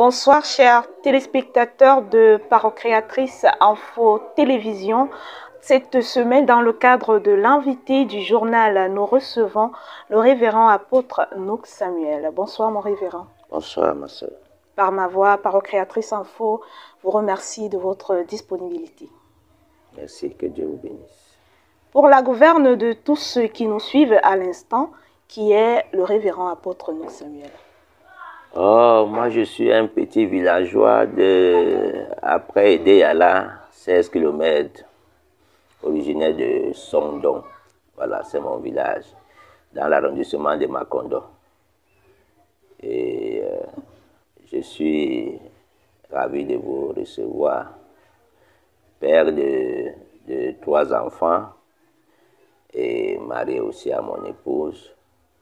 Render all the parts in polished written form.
Bonsoir chers téléspectateurs de Parocréatrice Info Télévision. Cette semaine, dans le cadre de l'invité du journal, nous recevons le révérend apôtre Nouk Samuel. Bonsoir mon révérend. Bonsoir ma soeur. Par ma voix, Parocréatrice Info vous remercie de votre disponibilité. Merci, que Dieu vous bénisse. Pour la gouverne de tous ceux qui nous suivent à l'instant, qui est le révérend apôtre Nouk Samuel? Oh, moi je suis un petit villageois après Edeyala, 16 km, originaire de Sondon. Voilà, c'est mon village, dans l'arrondissement de Makondo. Et je suis ravi de vous recevoir, père de 3 enfants et marié aussi à mon épouse.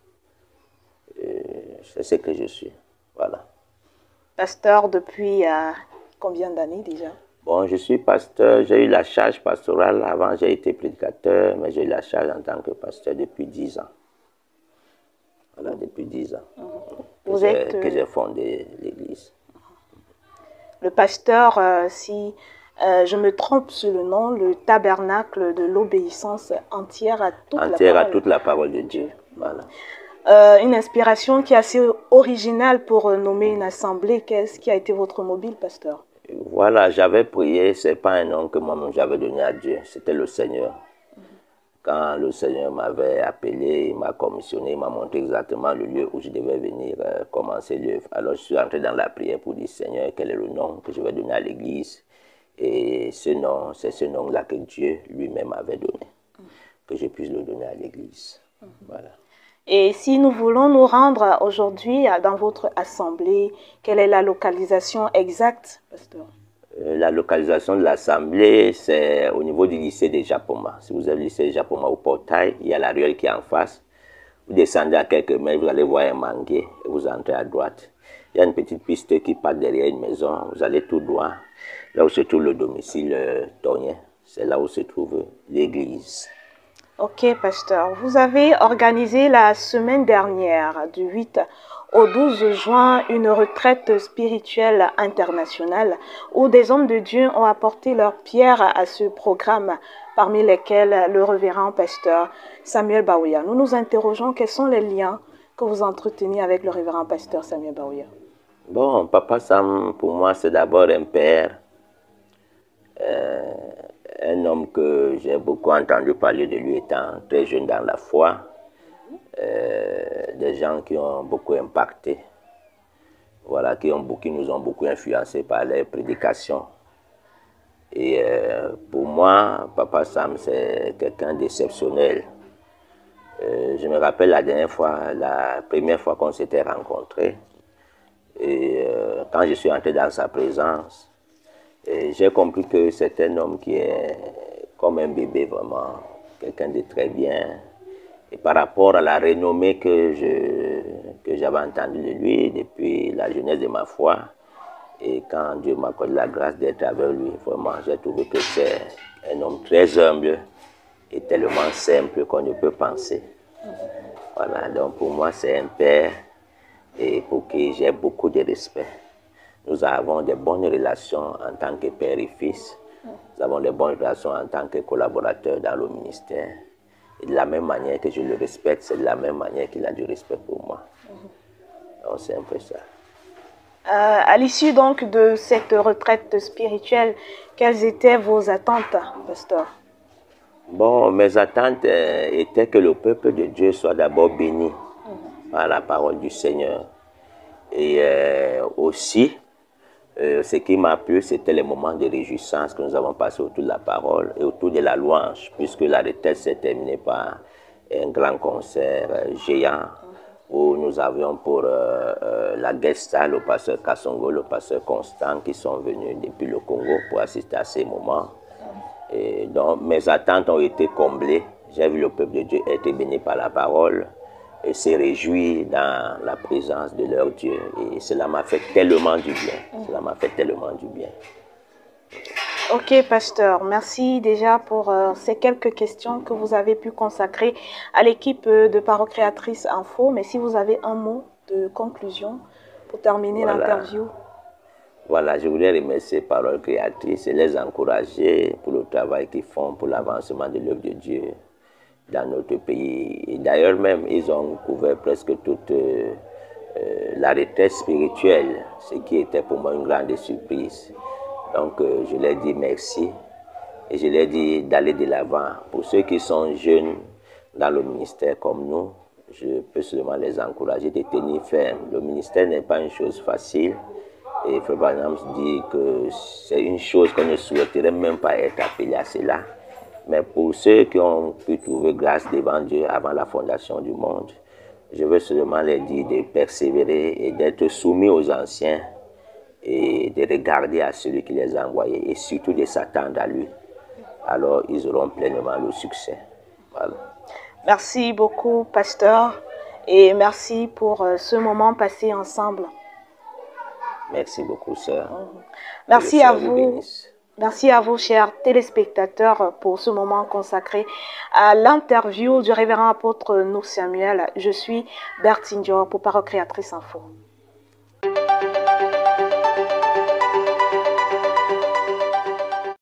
C'est ce que je suis. Voilà. Pasteur depuis combien d'années déjà? Bon, je suis pasteur, j'ai eu la charge pastorale. Avant, j'ai été prédicateur, mais j'ai eu la charge en tant que pasteur depuis 10 ans. Voilà, depuis 10 ans que j'ai fondé l'église. Le pasteur, si je me trompe sur le nom, le tabernacle de l'obéissance entière à toute la parole de Dieu. Voilà. Une inspiration qui est assez originale pour nommer une assemblée. Qu'est-ce qui a été votre mobile, pasteur? Voilà, j'avais prié, ce n'est pas un nom que moi-même j'avais donné à Dieu, c'était le Seigneur. Quand le Seigneur m'avait appelé, il m'a commissionné, il m'a montré exactement le lieu où je devais venir commencer l'œuvre. Alors je suis entré dans la prière pour dire, Seigneur, quel est le nom que je vais donner à l'église? Et ce nom, c'est ce nom-là que Dieu lui-même avait donné, que je puisse le donner à l'église. Voilà. Et si nous voulons nous rendre aujourd'hui dans votre assemblée, quelle est la localisation exacte, pasteur? La localisation de l'assemblée, c'est au niveau du lycée des Japoma. Si vous avez le lycée des Japoma au portail, il y a la ruelle qui est en face. Vous descendez à quelques mètres, vous allez voir un manguier et vous entrez à droite. Il y a une petite piste qui part derrière une maison. Vous allez tout droit. Là où se trouve le domicile Tonien, c'est là où se trouve l'église. Ok, pasteur. Vous avez organisé la semaine dernière, du 8 au 12 juin, une retraite spirituelle internationale où des hommes de Dieu ont apporté leur pierre à ce programme, parmi lesquels le révérend pasteur Samuel Baouya. Nous nous interrogeons quels sont les liens que vous entretenez avec le révérend pasteur Samuel Baouya. Bon, Papa Sam, pour moi, c'est d'abord un père. Un homme que j'ai beaucoup entendu parler de lui étant très jeune dans la foi. Des gens qui ont beaucoup impacté, voilà, qui nous ont beaucoup influencé par les prédications. Et pour moi, Papa Sam, c'est quelqu'un d'exceptionnel. Je me rappelle la première fois qu'on s'était rencontrés, et quand je suis entré dans sa présence, j'ai compris que c'est un homme qui est comme un bébé, vraiment, quelqu'un de très bien. Et par rapport à la renommée que j'avais entendue de lui depuis la jeunesse de ma foi, et quand Dieu m'a accordé la grâce d'être avec lui, vraiment, j'ai trouvé que c'est un homme très humble et tellement simple qu'on ne peut penser. Voilà, donc pour moi, c'est un père et pour qui j'ai beaucoup de respect. Nous avons de bonnes relations en tant que père et fils. Nous avons de bonnes relations en tant que collaborateurs dans le ministère. Et de la même manière que je le respecte, c'est de la même manière qu'il a du respect pour moi. Donc c'est un peu ça. À l'issue donc de cette retraite spirituelle, quelles étaient vos attentes, pasteur? Bon, mes attentes étaient que le peuple de Dieu soit d'abord béni par la parole du Seigneur. Et aussi, ce qui m'a plu, c'était les moments de réjouissance que nous avons passés autour de la parole et autour de la louange, puisque la retraite s'est terminée par un grand concert géant où nous avions pour la guest star le pasteur Kassongo, le pasteur Constant, qui sont venus depuis le Congo pour assister à ces moments. Et donc mes attentes ont été comblées. J'ai vu le peuple de Dieu être béni par la parole et se réjouir dans la présence de leur Dieu. Et cela m'a fait tellement du bien. Cela m'a fait tellement du bien. Ok, pasteur. Merci déjà pour ces quelques questions que vous avez pu consacrer à l'équipe de Parocréatrice Info. Mais si vous avez un mot de conclusion pour terminer l'interview. Voilà, je voulais remercier Paroles Créatrices et les encourager pour le travail qu'ils font pour l'avancement de l'œuvre de Dieu dans notre pays. Et d'ailleurs même, ils ont couvert presque toute la retraite spirituelle, ce qui était pour moi une grande surprise. Donc je leur dis merci et je leur dis d'aller de l'avant. Pour ceux qui sont jeunes dans le ministère comme nous, je peux seulement les encourager de tenir ferme. Le ministère n'est pas une chose facile. Et Frère Branham dit que c'est une chose qu'on ne souhaiterait même pas être appelé à cela. Mais pour ceux qui ont pu trouver grâce devant Dieu avant la fondation du monde, je veux seulement leur dire de persévérer et d'être soumis aux anciens et de regarder à celui qui les a envoyés et surtout de s'attendre à lui. Alors ils auront pleinement le succès. Voilà. Merci beaucoup, pasteur, et merci pour ce moment passé ensemble. Merci beaucoup, sœur. Merci à vous. Merci à vous, chers téléspectateurs, pour ce moment consacré à l'interview du révérend apôtre Nour Samuel. Je suis Bertine Dior pour Paroles Créatrices Info.